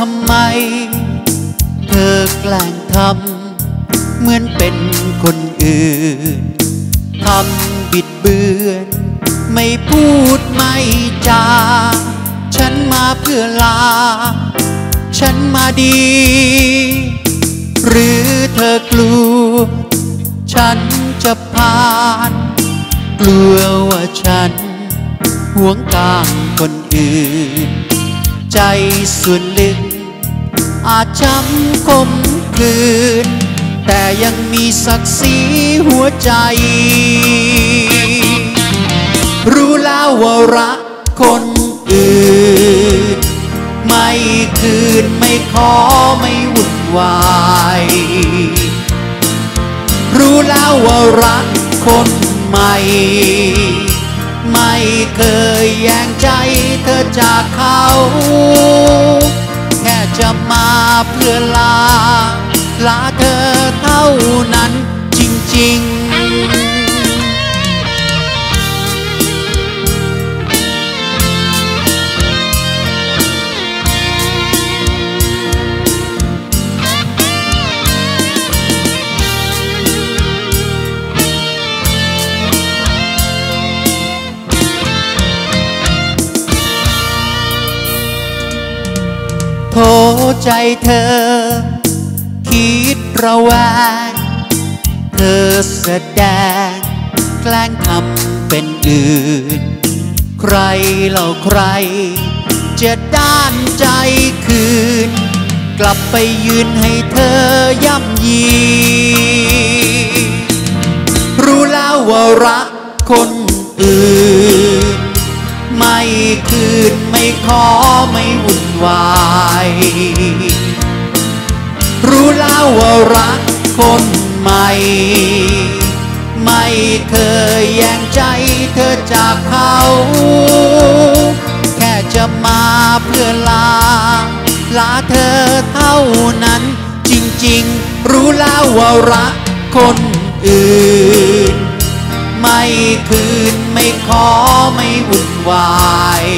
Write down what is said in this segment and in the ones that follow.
ำไมเธอแกล้งทำเหมือนเป็นคนอื่นทำบิดเบือนไม่พูดไม่จาฉันมาเพื่อลาฉันมาดีหรือเธอกลัวฉันจะผ่านกลัวว่าฉันหวงกางคนอื่นใจส่วนลึกอาจช้ำคมคืนแต่ยังมีศักดิ์ศรีหัวใจรู้แล้วว่ารักคนอื่นไม่คืนไม่ขอไม่วุ่นวายรู้แล้วว่ารักคนใหม่ไม่เคยแย่งใจเธอจากเขาแค่จะมาเพื่อลาเธอเท่านั้นจริงๆโทษใจเธอคิดระแวงเธอแสดงแกล้งทำเป็นอื่นใครเล่าใครจะด้านใจคืนกลับไปยืนให้เธอย่ำยีรู้แล้วว่ารักคนอื่นไม่คืนไม่ขอไม่วุ่นวายรู้แล้วว่ารักคนใหม่ไม่เคยแย่งใจเธอจากเขาแค่จะมาเพื่อลาเธอเท่านั้นจริงๆรู้แล้วว่ารักคนอื่นไม่คืนไม่ขอไม่วุ่นวาย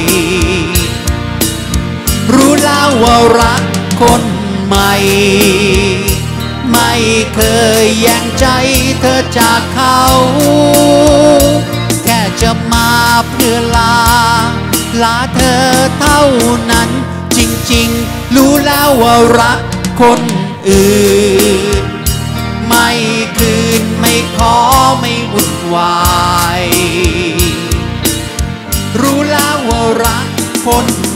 รู้แล้วว่ารักคนใหม่ไม่เคยแย่งใจเธอจากเขาแค่จะมาเพื่อลาเธอเท่านั้นจริงๆรู้แล้วว่ารักคนอื่นไม่คืนไม่ขอไม่วุ่นวายรู้แล้วว่ารักคน